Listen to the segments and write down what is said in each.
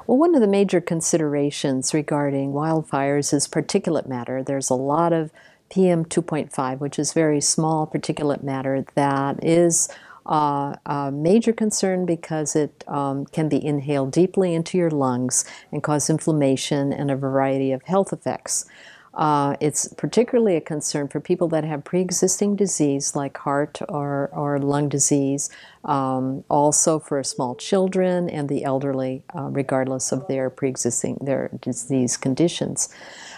Well, one of the major considerations regarding wildfires is particulate matter. There's a lot of PM 2.5, which is very small particulate matter that is a major concern because it can be inhaled deeply into your lungs and cause inflammation and a variety of health effects. It's particularly a concern for people that have pre-existing disease like heart or lung disease, also for small children and the elderly, regardless of their their disease conditions.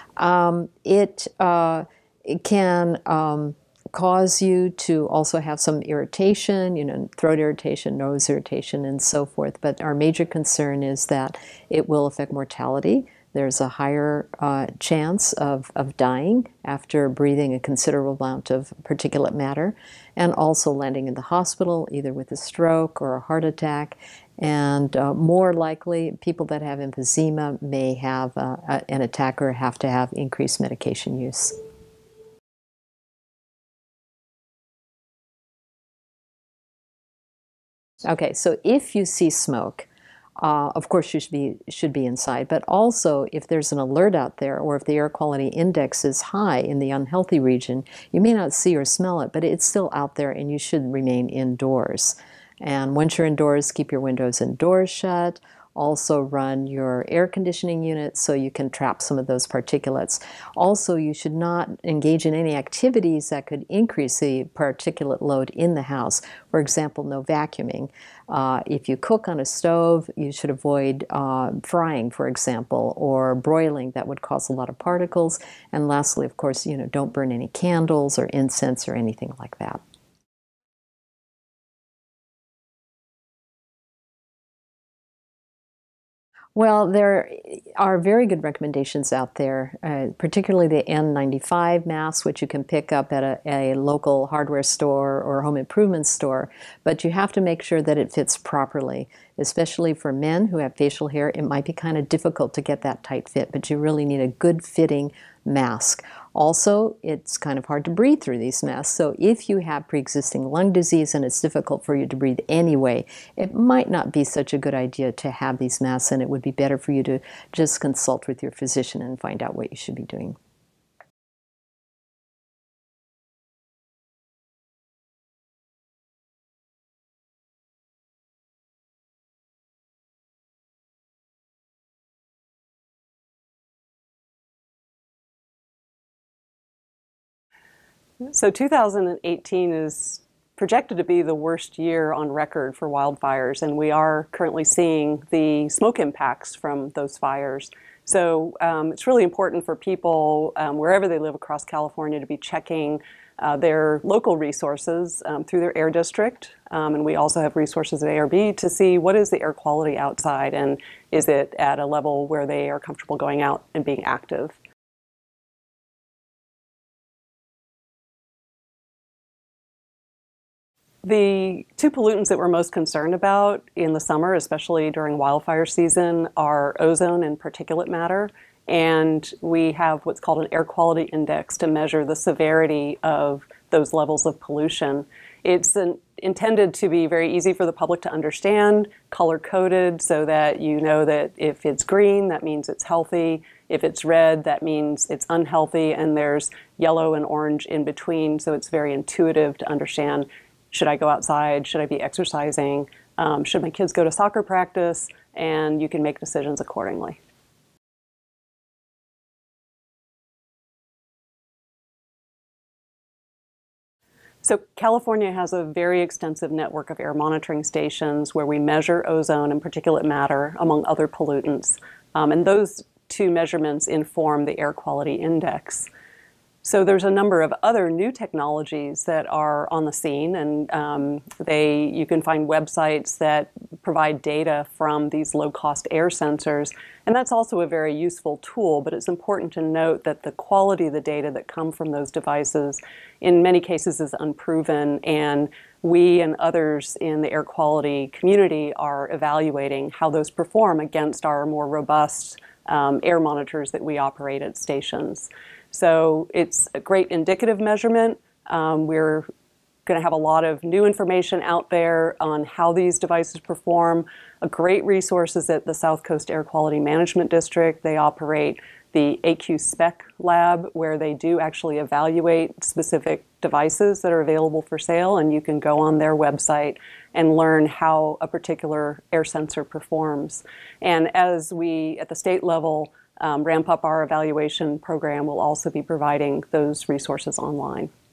It can cause you to also have some irritation, throat irritation, nose irritation, and so forth. But our major concern is that it will affect mortality. There's a higher chance of dying after breathing a considerable amount of particulate matter, and also landing in the hospital either with a stroke or a heart attack. And more likely, people that have emphysema may have an attack or have to have increased medication use. Okay, so if you see smoke, of course you should be inside, but also if there's an alert out there or if the air quality index is high in the unhealthy region, you may not see or smell it, but it's still out there and you should remain indoors. And once you're indoors, keep your windows and doors shut. Also run your air conditioning unit so you can trap some of those particulates. Also, you should not engage in any activities that could increase the particulate load in the house. For example, no vacuuming. If you cook on a stove, you should avoid frying, for example, or broiling. That would cause a lot of particles. And lastly, of course, don't burn any candles or incense or anything like that. Well, there are very good recommendations out there, particularly the N95 mask, which you can pick up at a local hardware store or home improvement store, but you have to make sure that it fits properly. Especially for men who have facial hair, it might be kind of difficult to get that tight fit, but you really need a good fitting mask. Also, it's kind of hard to breathe through these masks, so if you have pre-existing lung disease and it's difficult for you to breathe anyway, it might not be such a good idea to have these masks, and it would be better for you to just consult with your physician and find out what you should be doing. So 2018 is projected to be the worst year on record for wildfires, and we are currently seeing the smoke impacts from those fires. So it's really important for people wherever they live across California to be checking their local resources through their air district. And we also have resources at ARB to see what is the air quality outside and is it at a level where they are comfortable going out and being active. The two pollutants that we're most concerned about in the summer, especially during wildfire season, are ozone and particulate matter. And we have what's called an air quality index to measure the severity of those levels of pollution. It's intended to be very easy for the public to understand, color-coded, so that you know that if it's green, that means it's healthy. If it's red, that means it's unhealthy, and there's yellow and orange in between, so it's very intuitive to understand. Should I go outside? Should I be exercising? Should my kids go to soccer practice? And you can make decisions accordingly. So California has a very extensive network of air monitoring stations where we measure ozone and particulate matter, among other pollutants. And those two measurements inform the air quality index. So there's a number of other new technologies that are on the scene, and you can find websites that provide data from these low-cost air sensors, and that's also a very useful tool, but it's important to note that the quality of the data that come from those devices in many cases is unproven, and we and others in the air quality community are evaluating how those perform against our more robust air monitors that we operate at stations. So it's a great indicative measurement. We're going to have a lot of new information out there on how these devices perform. A great resource is at the South Coast Air Quality Management District. They operate the AQ Spec Lab, where they do actually evaluate specific devices that are available for sale, and you can go on their website and learn how a particular air sensor performs. And as we, at the state level, ramp up our evaluation program, we'll also be providing those resources online.